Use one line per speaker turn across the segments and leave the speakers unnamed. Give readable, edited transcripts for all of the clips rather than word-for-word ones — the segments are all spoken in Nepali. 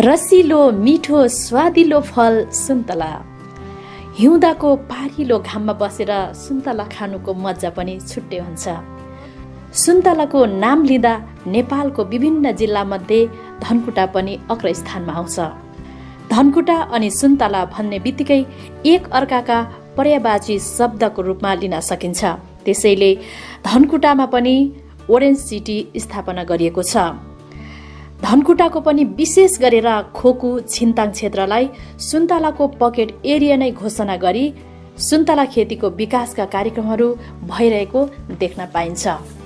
रसिलो मिठो स्वादिलो फल सुन्तला। हिउँदाको पारिलो घाममा बसेर सुन्तला खानुको मजा पनि छुट्टै हुन्छ। सुन्तलाको नाम लिँदा नेपालको विभिन्न जिल्लामध्ये धनकुटा पनि अग्रस्थानमा आउँछ। धनकुटा अनि सुन्तला भन्ने बित्तिकै एक अर्काका पर्यायवाची शब्दको रूपमा लिन सकिन्छ। त्यसैले धनकुटामा पनि ओरेन्ज सिटी स्थापना गरिएको छ। धनकुटाको पनि विशेष गरेर खोकु छिन्ताङ क्षेत्रलाई सुन्तलाको पकेट एरिया नै घोषणा गरी सुन्तला खेतीको विकासका कार्यक्रमहरू भइरहेको देख्न पाइन्छ।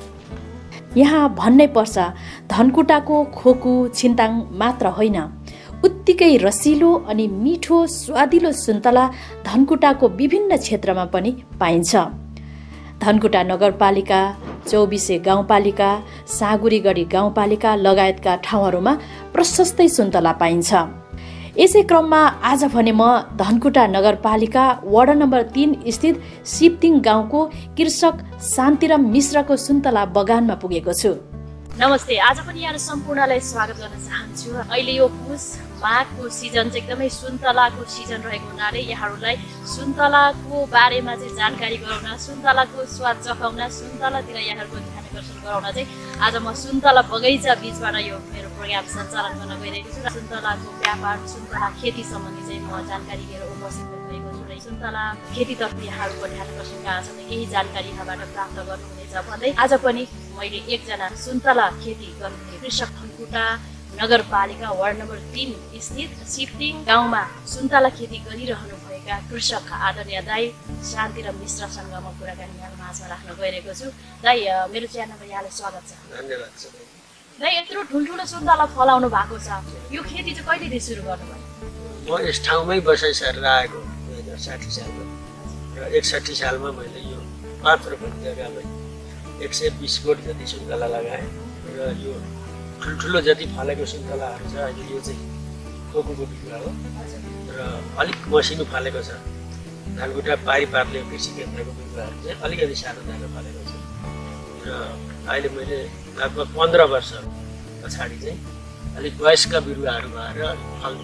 यहाँ भन्नै पर्छ, धनकुटाको खोकु छिन्ताङ मात्र होइन, उत्तिकै रसिलो अनि मिठो स्वादिलो सुन्तला धनकुटाको विभिन्न क्षेत्रमा पनि पाइन्छ। धनकुटा नगरपालिका, चौबिसे गाउँपालिका, साँगुरीगढी गाउँपालिका लगायतका ठाउँहरूमा प्रशस्तै सुन्तला पाइन्छ। यसै क्रममा आज भने म धनकुटा नगरपालिका वडा नम्बर 3 स्थित सिप्तिङ गाउँको कृषक शान्तिराम मिश्रको सुन्तला बगानमा पुगेको छु। नमस्ते, आज पनि यहाँ सम्पूर्णलाई स्वागत गर्न चाहन्छु। अहिले यो पुस माघको सिजन चाहिँ एकदमै सुन्तलाको सिजन रहेको हुनाले यहाँहरूलाई सुन्तलाको बारेमा चाहिँ जानकारी गराउन, सुन्तलाको स्वाद चखाउन, सुन्तलातिर यहाँहरूको ध्यान आकर्षण गराउन चाहिँ आज म सुन्तला बगैँचा बिचबाट यो मेरो प्रोग्राम सञ्चालन गर्न गइरहेको छु। सुन्तलाको व्यापार, सुन्तला खेती सम्बन्धी चाहिँ म जानकारी लिएर उपस्थित भइरहेको छु र सुन्तला खेतीतर्फ यहाँहरूको ध्यान आकर्षण कहाँ छ, केही जानकारी यहाँबाट प्राप्त गर्नुहुनेछ भन्दै आज पनि मैले एकजना सुन्तला खेती गर्ने कृषक धनकुटा नगरपालिका वार्ड नम्बर 3 स्थित सिप्तिङ गाउँमा सुन्तला खेती गरिरहनु भएका कृषक आदरणीय दाई शान्तिराम मिश्रसँग म कुराकानी यहाँ माझमा राख्न गइरहेको छु। दाई, मेरो च्यानलमा यहाँलाई स्वागत छ।
धन्यवाद छ।
दाई, यत्रो ठुल्ठुलो सुन्तला फलाउनु भएको छ, यो खेती चाहिँ कहिलेदेखि सुरु गर्नुभयो?
म यस ठाउँमै बसाइ सरेर आएको 2060 सालमा र 61 सालमा मैले यो 5 रोपनी जग्गामै 120 बोट जति सुन्तला लगाएँ र यो ठुल्ठुलो जति फलेको सुन्तलाहरू छ अहिले यो चाहिँ खोकुको बिरुवा हो र अलिक मसिनो फलेको छ। धनकुटा पारिपातले कृषि केन्द्रको बिरुवाहरू चाहिँ अलिकति सानो सानो फलेको छ र अहिले मैले लगभग 15 वर्ष पछाडि चाहिँ अलिक वयस्क बिरुवाहरू भएर फल्ने।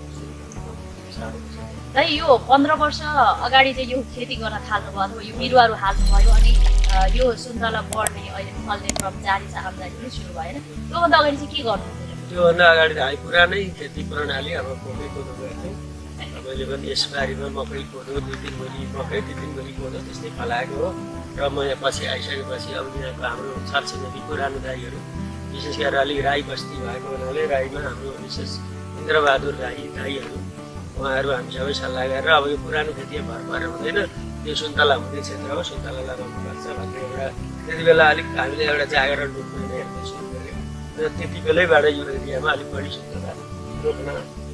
दाइ, यो 15 वर्ष अगाडि चाहिँ यो खेती गर्न थाल्नुभयो अथवा यो बिरुवाहरू हाल्नुभयो अनि यो सुन्तला बढ्ने अहिले फल्ने क्रम जारी छ, आमदानी पनि सुरु भएन। त्योभन्दा अगाडि चाहिँ के गर्नुहुन्थ्यो?
त्योभन्दा अगाडि त पुरानै खेती प्रणाली अब मकै कोदो गर्थ्यौँ। मैले पनि यस बारीमा मकै कोदो 2 दिन भरि मकै 2 दिन भरि कोदो त्यस्तै फलाएको हो र म यहाँ पछि आइसकेपछि अब यहाँको हाम्रो छरछिमेकी पुरानो दाईहरू विशेष गरेर अलिक राई बस्ती भएको हुनाले राईमा हाम्रो विशेष इन्द्रबहादुर राई दाईहरू उहाँहरू हामी सबै सल्लाह गरेर अब यो पुरानो खेतीमा भर परेर हुँदैन, यो सुन्तला हुने क्षेत्र हो, सुन्तला लगाउनुपर्छ भन्ने एउटा त्यति बेला अलिक हामीले एउटा जागरण रूपमा हेर्न सुरु गऱ्यौँ र त्यति बेलैबाट यो एरियामा अलिक बढी सुन्तला रोप्न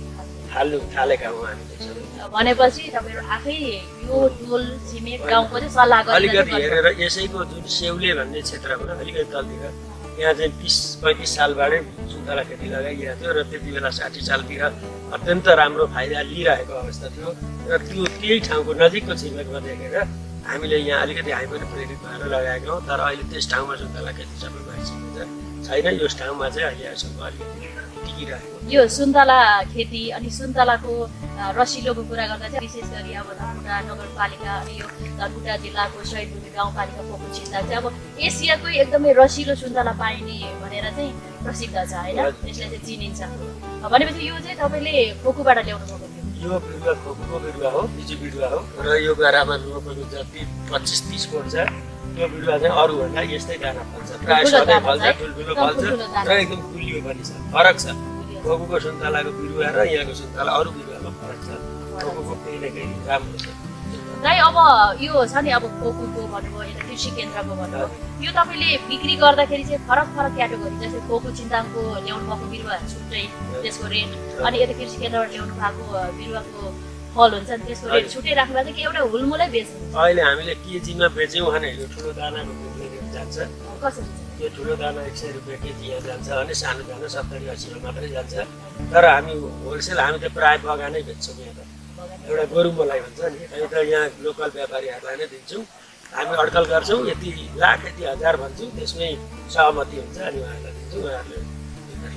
थालेका हौँ हामीले सबै।
भनेपछि तपाईँहरू आफै यो टोल छिमेक गाउँको चाहिँ सल्लाह गरेर
अलिकति हेरेर यसैको जुन सेउले भन्ने क्षेत्रमा अलिकति तलतिर यहाँ चाहिँ 20-35 सालबाटै सुन्तला खेती लगाइएको थियो र त्यति बेला 60 सालतिर अत्यन्त राम्रो फाइदा लिइरहेको अवस्था थियो र त्यही ठाउँको नजिकको छिमेकमा देखेर हामीले यहाँ अलिकति हामी पनि प्रेरित भएर लगाएका हौँ। तर अहिले त्यस ठाउँमा सुन्तला खेती सबै भइसकेको छैन, यस ठाउँमा चाहिँ अहिलेसम्म अलिकति टिकिरहेको।
यो सुन्तला खेती अनि सुन्तलाको रसिलोको कुरा गर्दा चाहिँ विशेष गरी अब धनकुटा नगरपालिका अनि यो धनकुटा जिल्लाको शहीदभूमि गाउँपालिका खोकु छिन्ताङ चाहिँ अब एसियाकै एकदमै रसिलो सुन्तला पाइने भनेर चाहिँ प्रसिद्ध छ होइन, त्यसलाई चाहिँ चिनिन्छ। भनेपछि यो चाहिँ तपाईँले खोकुबाट ल्याउनु भएको थियो?
यो बिरुवा खोकुको बिरुवा हो, बिजु बिरुवा हो र यो गरामा रोपेको जति 25-30 बोट छ त्यो बिरुवा चाहिँ अरूभन्दा यस्तै दाना फल्छ, प्रायः सधैँ फल्छ, ठुल्ठुलो फल्छ र एकदम गुलियो पनि छ। फरक छ खोकुको सुन्तलाको बिरुवा र यहाँको सुन्तला अरू बिरुवामा फरक छ। खोकुको केही न केही राम्रो छ।
दाइ, अब यो छ नि अब खोकुको भन्नुभयो, यता कृषि केन्द्रको भन्नुभयो, यो तपाईँले बिक्री गर्दाखेरि चाहिँ फरक फरक क्याटेगोरी जस्तै खोकु छिन्ताङको ल्याउनु भएको बिरुवा छुट्टै त्यसको रेट अनि यता कृषि केन्द्रबाट ल्याउनु भएको बिरुवाको फल हुन्छ नि त्यसको रेट छुट्टै राख्नु भएको कि एउटा हुलमुलै बेच्नु?
अहिले हामीले केजीमा बेच्यौँ भने यो ठुलो दानाको रेट जान्छ।
कसरी?
यो ठुलो दाना 100 रुपियाँ केजी यहाँ जान्छ अनि सानो दाना 70-80 मात्रै जान्छ। तर हामी होलसेल हामी त प्रायः बगानै बेच्छौँ। यहाँ त एउटा गोरु मलाई भन्छ नि, हामी त यहाँ लोकल व्यापारीहरूलाई नै दिन्छौँ। हामी अड्कल गर्छौँ, यति लाख यति हजार भन्छौँ, त्यसमै सहमति हुन्छ अनि उहाँहरूलाई दिन्छौँ, उहाँहरूले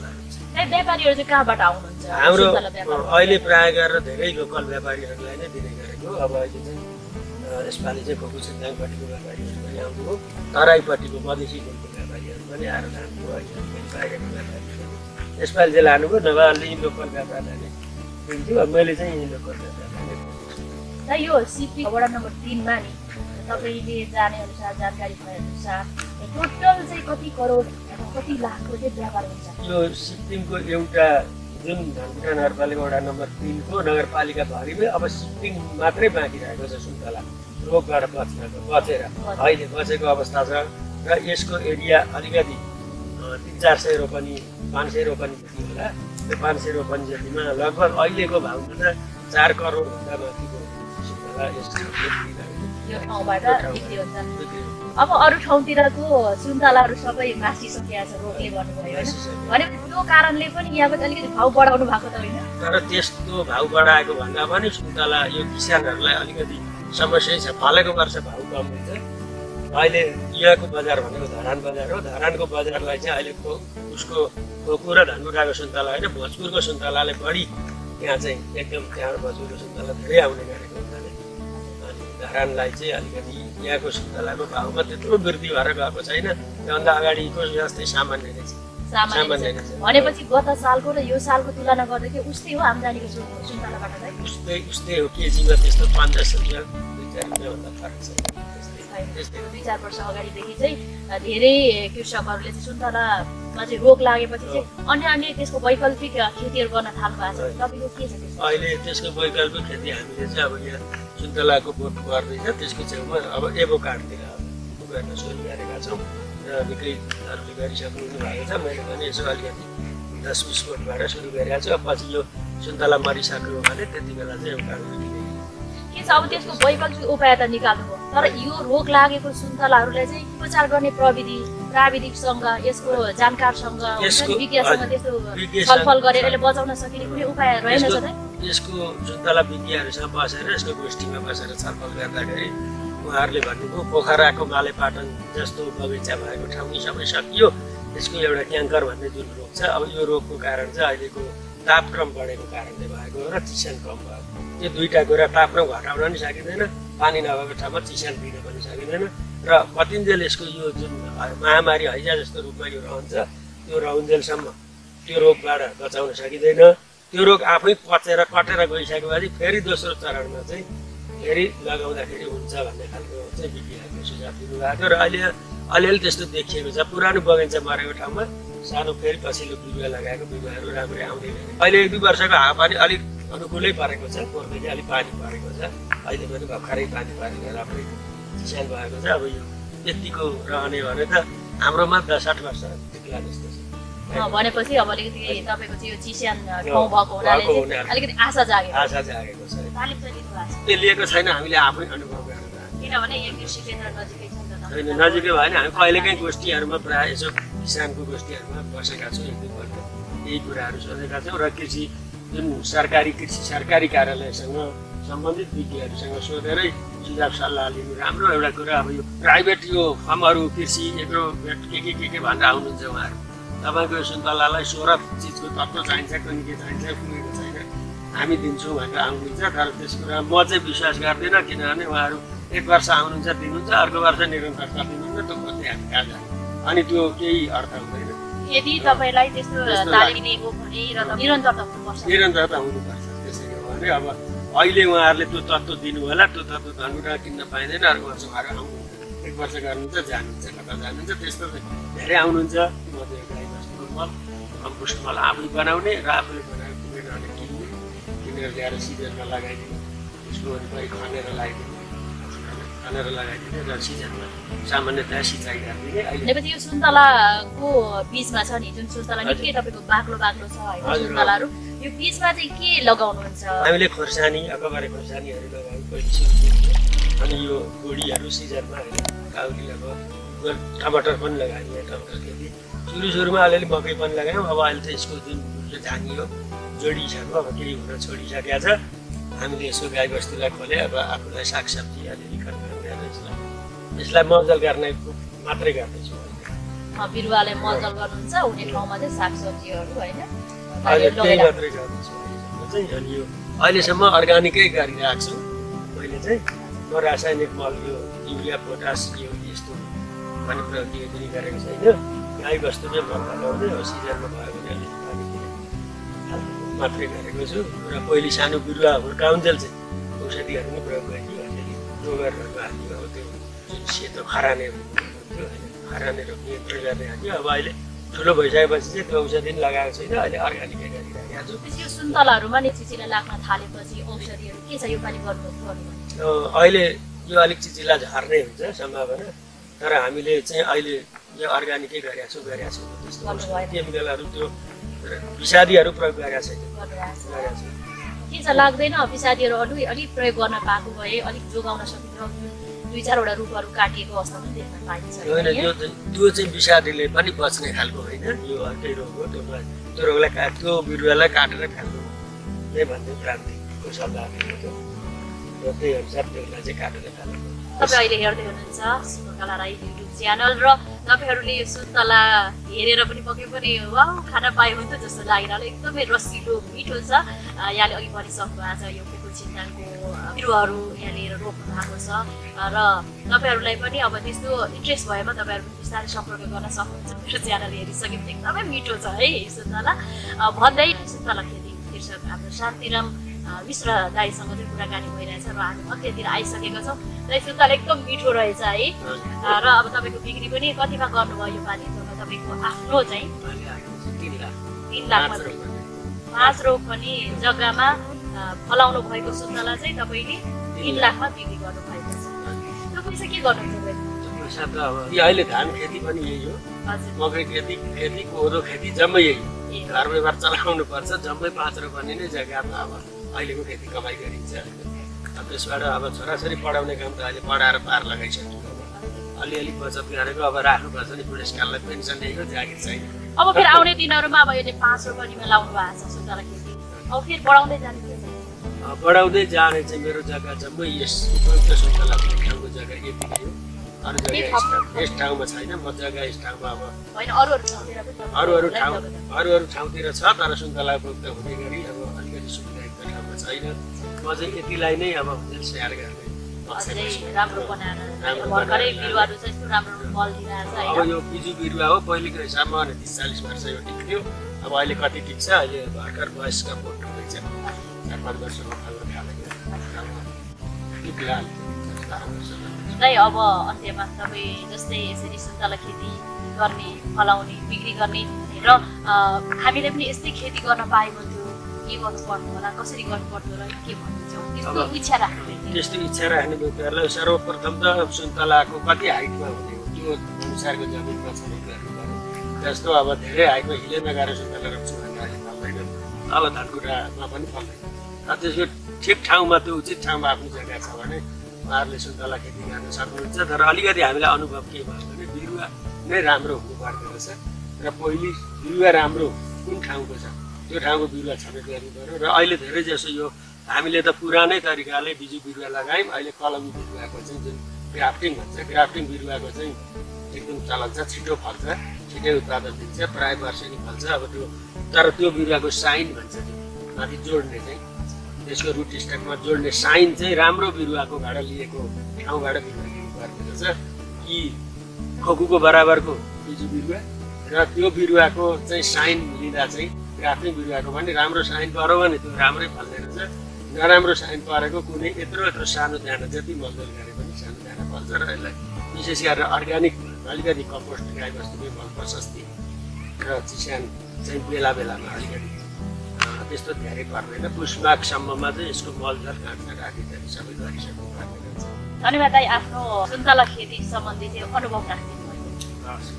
व्यापारीहरू चाहिँ कहाँबाट आउनुहुन्छ?
हाम्रो अहिले प्राय गरेर धेरै लोकल व्यापारीहरूलाई नै दिने गरेको। अब अहिले चाहिँ यसपालि चाहिँ खोकुसिन्दाङपट्टिको व्यापारीहरू पनि आउनुभयो, तराईपट्टिको मधेसी कुलको व्यापारीहरू पनि आएर लानुभयो। अहिले बाहिरको व्यापारीहरू यसपालि चाहिँ लानुभयो, नभए अलि लोकल व्यापारलाई नै दिन्थ्यो। अब मैले चाहिँ लोकल व्यापारलाई नै
र यो सिपी वडा नम्बर 3 मा नि तपाईँले जाने अनुसार जानकारी भएअनुसार टोटल चाहिँ कति करोड कति लाखको चाहिँ व्यापार हुन्छ?
यो सिक्किमको एउटा जुन धनकुटा नगरपालिका वडा नम्बर 3 को नगरपालिका भरिमै अब सिक्किम मात्रै बाँकी रहेको छ सुन्तला रोगबाट बचेर अहिले बचेको अवस्था छ। र यसको एरिया अलिकति 300-400 रोपनी 500 रोपनी जति होला। त्यो 500 रोपनी जतिमा लगभग अहिलेको भाउमा त 4 करोड भन्दा माथिको सुन्तला यसको
यो ठाउँबाट बिक्री हुन्छ। अब अरू ठाउँतिरको सुन्तलाहरू सबै मासिसकेको छ रोगले गर्नुभयो होइन? भनेपछि त्यो कारणले पनि यहाँको अलिकति भाउ बढाउनु भएको त होइन?
तर त्यस्तो भाउ बढाएको भन्दा पनि सुन्तला यो किसानहरूलाई अलिकति समस्या छ। फलेको वर्ष भाउ कम हुन्छ। अहिले यहाँको बजार भनेको धरान बजार हो। धरानको बजारलाई चाहिँ अहिले उसको खोकु र धनकुटाको सुन्तला होइन, भोजपुरको सुन्तलाले बढी यहाँ चाहिँ एकदम त्यहाँ भोजपुरको सुन्तला धेरै आउने गरेको हुनाले अनि धरानलाई चाहिँ अलिकति यहाँको सुन्तलाको भाउमा त्यत्रो वृद्धि भएर गएको छैन। त्योभन्दा अगाडिको जस्तै सामान्य नै छ।
भनेपछि गत सालको र यो सालको तुलना गर्दाखेरि उस्तै हो आम्दानीको सुन्तलाबाट चाहिँ?
उस्तै हो। केजीमा त्यस्तो 50 रुपियाँ 2-4 रुपियाँ भन्दा फरक छ।
2-4 वर्ष अगाडिदेखि चाहिँ धेरै कृषकहरूले चाहिँ सुन्तलामा चाहिँ रोग लागेपछि चाहिँ अन्य त्यसको वैकल्पिक खेतीहरू गर्न थाल्नु भएको छ। तपाईँको के छ त्यसको?
अहिले त्यसको वैकल्पिक खेती हामीले चाहिँ अब यहाँ सुन्तलाको बोट गर्दैछ, त्यसको छेउमा अब एभोकाडतिर गर्न सुरु गरेका छौँ र निकै अरूले गरिसक्नु भएको छ। मैले पनि यसो अलिकति 10-20 बोटबाट सुरु गरेको छु। अब पछि यो सुन्तला मरिसक्यो भने त्यति बेला चाहिँ एभोकाडो
के छ? अब त्यसको वैकल्पिक उपाय त निकाल्नुभयो, तर यो रोग लागेको सुन्तलाहरूलाई चाहिँ उपचार गर्ने प्राविधिकसँग यसको जानकारसँग विज्ञसँग त्यस्तो छलफल गरेर यसले बचाउन सकिने कुनै उपाय रहेन छ त?
यसको सुन्तला विज्ञहरूसँग बसेर यसको गोष्ठीमा बसेर छलफल गर्दाखेरि उहाँहरूले भन्नुभयो पोखराको मालेपाटन जस्तो बगैँचा भएको ठाउँ यी सबै सकियो। यसको एउटा क्याङ्कर भन्ने जुन रोग छ, अब यो रोगको कारण चाहिँ अहिलेको तापक्रम बढेको कारणले भएको र चिस्यान कम भएको। यो दुईटा कुरा तापक्रम घटाउन नि सकिँदैन, पानी नभएको ठाउँमा चिस्यान दिन पनि सकिँदैन र कतिन्जेल यसको यो जुन महामारी हैजा जस्तो रूपमा यो रहन्छ त्यो रहन्जेलसम्म त्यो रोगबाट बचाउन सकिँदैन। त्यो रोग आफै पचेर कटेर गइसकेपछि फेरि दोस्रो चरणमा चाहिँ फेरि लगाउँदाखेरि हुन्छ भन्ने खालको चाहिँ विज्ञहरूले सुझाव दिनुभएको र अहिले अलिअलि त्यस्तो देखिएको छ। पुरानो बगैँचा मरेको ठाउँमा सानो फेरि पछिल्लो बिरुवा लगाएको बिरुवाहरू राम्रै आउँदै गए। अहिले 1-2 वर्षको हावापानी अलिक अनुकूलै परेको छ, पोहोरदेखि अलिक पानी परेको छ। अहिले पनि भर्खरै पानी परेर राम्रै चिस्यान भएको छ। अब यो यतिको रहने भने त हाम्रोमा 10-8 वर्ष टिक्ला जस्तो छ।
भनेपछि अब अलिकति तपाईँको चाहिँ यो चिस्यान ठाउँ भएको हुनाले अलिकति आशा
जागेको छ।
तालिम चाहिँ लिनु भएको छ?
त्यो लिएको छैन, हामीले आफै अनुभव गरेर।
किनभने यो कृषि केन्द्र नजिकै छ नि त?
नजिकै भएन, हामी कहिलेकाहीँ गोष्ठीहरूमा प्रायः यसो किसानको गोष्ठीहरूमा बसेका छौँ, 1-2 पल्ट यही कुराहरू सोधेका छौँ र जुन सरकारी कार्यालयसँग सम्बन्धित विज्ञहरूसँग सोधेरै सुझाव सल्लाह लिनु राम्रो। एउटा कुरा अब यो प्राइभेट यो फर्महरू कृषि एग्रोभेट के भनेर आउनुहुन्छ उहाँहरू। तपाईँको सुन्तलालाई 16 चिजको तत्त्व चाहिन्छ, कुनै के चाहिन्छ पुगेको छैन, हामी दिन्छौँ भनेर आउनुहुन्छ। तर त्यस कुरा म चाहिँ विश्वास गर्दिनँ, किनभने उहाँहरू 1 वर्ष आउनुहुन्छ दिनुहुन्छ, अर्को वर्ष निरन्तरता दिनुहुन्छ, त्यो खोज्दै हामी कहाँ जाने? अनि त्यो केही अर्थ हुँदैन।
यदि तपाईँलाई त्यस्तो तालिम दिएको भने निरन्तरता
हुनुपर्छ। त्यसैले हो भने अब अहिले उहाँहरूले त्यो तत्त्व दिनु होला, त्यो तत्त्व धनकुटा किन्न पाइँदैन। अर्को वर्ष उहाँहरू आउनुहुन्छ, 1 वर्ष गर्नुहुन्छ, जानुहुन्छ, कता जानुहुन्छ, त्यस्तो धेरै आउनुहुन्छ। म चाहिँ गाई बस्तुको मल कम्पोस्ट मल आफै बनाउने र आफूले बनाएर पुगेन भने किनेर ल्याएर सिजनमा लगाइदिने, त्यसको वरिपरि खनेर लगाइदिने र सिजनमा सामान्यतया सिँचाइ गरिदिने।
भनेपछि यो सुन्तलाको बीजमा छ नि, जुन सुन्तला निकै तपाईँको बाक्लो छ होइन सुन्तलाहरू, यो बीजमा चाहिँ के लगाउनुहुन्छ?
हामीले खोर्सानी, अकबरे खोर्सानीहरू लगायौँ पहिलो सुरु, अनि यो बोडीहरू सिजनमा काउली अब टमाटर पनि लगायौँ। टमाटर खेती सुरुमा अलिअलि मकै पनि लगायौँ। अब अहिले चाहिँ यसको जुन झानियो जोडिसक्यो, अब केही हुन छोडिसकेको छ। हामीले यसो गाई बस्तुलाई खोले, अब आफूलाई सागसब्जी अलिअलि खनखान गरेर यसलाई मलजल गर्ने मात्रै गर्दैछु।
बिरुवालाई मलजल गर्नुहुन्छ, हुने ठाउँमा चाहिँ सागसब्जीहरू होइन
अहिले त्यही मात्रै गर्दैछु चाहिँ। अनि यो अहिलेसम्म अर्गानिकै गरिरहेको छु मैले चाहिँ। म रासायनिक मल यो युरिया पोटास यो यस्तो पानी प्रयोग पनि गरेको छैन। गाई बस्तुमै मल लगाउने हो, सिजनमा भयो भने अलिक पानी मात्रै गरेको छु। र पहिले सानो बिरुवा हुर्काउन्जेल चाहिँ औषधिहरू पनि प्रयोग गरियो। अलिअलि गोबरहरू हाल्यो, अब त्यो जुन सेतो खराने हुन्थ्यो होइन, खरानेहरू नियन्त्रण गर्ने हाल्यो। अब अहिले ठुलो भइसकेपछि चाहिँ त्यो औषधि पनि लगाएको छैन, अहिले अर्ग्यानिकै गरिरहेको छु।
यो सुन्तलाहरूमा नि चिचिला लाग्न थालेपछि औषधिहरू के छ यो पालि गर्नु?
अहिले यो अलिक चिचिला झर्ने हुन्छ सम्भावना, तर हामीले चाहिँ अहिले यो अर्ग्यानिकै गरेका छौँ। त्यस्तो केमिकलहरू त्यो विषादीहरू प्रयोग गरेका छैन।
के छ लाग्दैन विषादीहरू अलिक प्रयोग गर्न पाएको भए अलिक जोगाउन सकिन्छ? 2-4वटा रुखहरू काटिएको अवस्था पनि देख्न पाइन्छ।
होइन, त्यो चाहिँ विषादीले पनि बच्ने खालको होइन, यो अर्कै रोग हो। त्यो रोगलाई त्यो बिरुवालाई काटेर खानु नै भन्ने प्रान्तिकको सल्लाह दिएको र त्यही अनुसार त्यसलाई चाहिँ काटेर खानु।
तपाईँ अहिले हेर्दै हुनुहुन्छ सुन्तला राई युट्युब च्यानल र तपाईँहरूले यो सुन्तला हेरेर पनि पक्कै पनि वाउ खान पाए हुन्थ्यो जस्तो लागिरहन्छ। एकदमै रसिलो मिठो छ। यहाँले अघि भनिसक्नु भएको छ यो चिन्ताको बिरुवाहरू यहाँ लिएर रोप्नु भएको छ र तपाईँहरूलाई पनि अब त्यस्तो इन्ट्रेस्ट भएमा तपाईँहरू पनि बिस्तारै सम्पर्क गर्न सक्नुहुन्छ। मेरो च्यानल हेरिसकेपछि एकदमै मिठो छ है सुन्तला। भन्दै सुन्तला खेती कृषक हाम्रो शान्तिराम मिश्र दाईसँग चाहिँ कुराकानी भइरहेछ र हामी अन्त्यतिर आइसकेका छौँ। र सुन्तला एकदम मिठो रहेछ है। र अब तपाईँको बिक्री पनि कतिमा गर्नुभयो यो पालि? तपाईँको आफ्नो चाहिँ 3 लाखमा 5 रोपनी जग्गामा फलाउनु भएको सुन्तला चाहिँ तपाईँले 3 लाखमा बिक्री गर्नु भएको छ। त्यो पैसा के गर्नुहुन्छ?
पैसा त अब अहिले धान खेती पनि यही हो, मकै खेती कोदो खेती जम्मै यही घर व्यवहार चलाउनु पर्छ। जम्मै 5 रोपनी नै जग्गामा अब अहिलेको खेती कमाइ गरिन्छ। त्यसबाट अब छोराछोरी पढाउने काम त अहिले पढाएर पार लगाइसक्यो। अलिअलि बचत गरेको अब राख्नुपर्छ नि, बुढेसकाललाई पेन्सन दिएको जागिर छैन।
अब फेरि आउने दिनहरूमा अब अहिले 5 रोपनीमा लाउनु भएको छ सुन्तला खेती, अब फेरि बढाउँदै जाने चाहिँ मेरो जग्गा जम्मै यस उपयुक्त सुन्तला ठाउँको जग्गा यति नै हो। अरू जग्गा यस ठाउँमा छैन। म जग्गा यस ठाउँमा अब अरू ठाउँतिर छ, तर सुन्तला उपयुक्त हुने गरी अब अलिकति सुविधायुक्त ठाउँमा छैन। म चाहिँ यतिलाई नै अब स्याहार गर्ने। अब यो बिजु बिरुवा हो, पहिलेको हिसाबमा 30-40 वर्ष यो टिक्थ्यो। अब अहिले कति टिक्छ? अहिले भर्खर वयस्क बोट हुँदैछ, 4-5 वर्षको फल्न थालेको। अब अन्त्यमा तपाईँ जस्तै यसरी सुन्तला खेती गर्ने, फलाउने, बिक्री गर्ने र हामीले पनि यस्तै खेती गर्न पाएको थियो, के गर्नु पर्ने होला, कसरी गर्नु पर्ने होला, के भन्नुहुन्छ? त्यस्तो इच्छा
राख्ने व्यक्तिहरूलाई सर्वप्रथम त सुन्तलाको कति हाइटमा हुने हो त्यो अनुसारको जमिनमा छनौट गर्नु पर्यो। जस्तो अब धेरै हाइटमा हिलेमा गएर सुन्तला रोप्छु भने अहिले फल्दैन, अब धनकुटामा पनि फल्दैन। त्यसको ठिक ठाउँमा त्यो उचित ठाउँमा आफ्नो जग्गा छ भने उहाँहरूले सुन्तला खेती गर्न सक्नुहुन्छ। तर अलिकति हामीलाई अनुभव के भयो भने बिरुवा नै राम्रो हुनुपर्दो रहेछ र पहिले बिरुवा राम्रो कुन ठाउँको छ त्यो ठाउँको बिरुवा छनौट गर्नु पर्यो। र अहिले धेरै जसो यो हामीले त पुरानै तरिकाले बिजु बिरुवा लगायौँ। अहिले कलमी बिरुवाको चाहिँ जुन ग्राफ्टिङ भन्छ, ग्राफ्टिङ बिरुवाको चाहिँ एकदम चलन छ, छिटो फल्छ, छिटै उत्पादन दिन्छ, प्रायः वर्षेनी फल्छ। अब त्यो तर त्यो बिरुवाको साइन भन्छ, माथि जोड्ने चाहिँ त्यसको रुट स्टकमा जोड्ने साइन चाहिँ राम्रो बिरुवाकोबाट लिएको ठाउँबाट बिरुवा लिनुपर्ने रहेछ कि खोकुको बराबरको बिजु बिरुवा र त्यो बिरुवाको चाहिँ साइन लिँदा चाहिँ ग्राफ्टिङ बिरुवाको पनि राम्रो साइन पऱ्यो भने त्यो राम्रै फल्ने रहेछ। नराम्रो साइन परेको कुनै यत्रो सानो दाना जति मलजल गरे पनि सानो दाना फल्छ। र यसलाई विशेष गरेर अर्ग्यानिक अलिकति कम्पोस्ट गाईबस्तुकै मल प्रशस्ति र चिस्यान चाहिँ बेलामा अलिकति त्यस्तो धेरै पर्दैन। पुष माघसम्ममा चाहिँ यसको मलजल काट्न राखिदिएर सबै गरिसक्नु पर्ने रहेछ।
धन्यवाद दाइ, आफ्नो सुन्तला खेती सम्बन्धी चाहिँ अनुभव राखिदिनु भयो।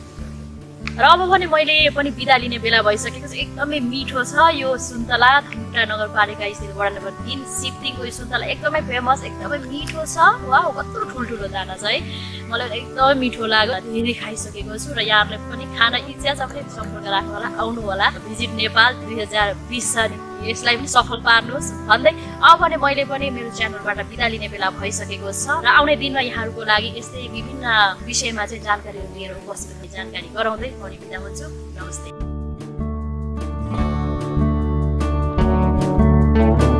र अब भने मैले पनि बिदा लिने बेला भइसकेको छ। एकदमै मिठो छ यो सुन्तला। धनकुटा नगरपालिका स्थित वडा नम्बर 3 सिप्तीको यो सुन्तला एकदमै फेमस, एकदमै मिठो छ। वाउ, कत्रो ठुल्ठुलो दाना छ है। मलाई एकदमै मिठो लाग्यो, धेरै खाइसकेको छु। र यहाँहरूले पनि खान इच्छा छ भने सम्पर्क राख्नु होला, आउनु होला। भिजिट नेपाल 2020 छ, यसलाई पनि सफल पार्नुहोस् भन्दै अब भने मैले पनि मेरो च्यानलबाट बिदा लिने बेला भइसकेको छ। र आउने दिनमा यहाँहरूको लागि यस्तै विभिन्न विषयमा चाहिँ जानकारीहरू लिएर उपस्थित जानकारी गराउँदै म बिदा हुन्छु। नमस्ते। गर्नुहोला।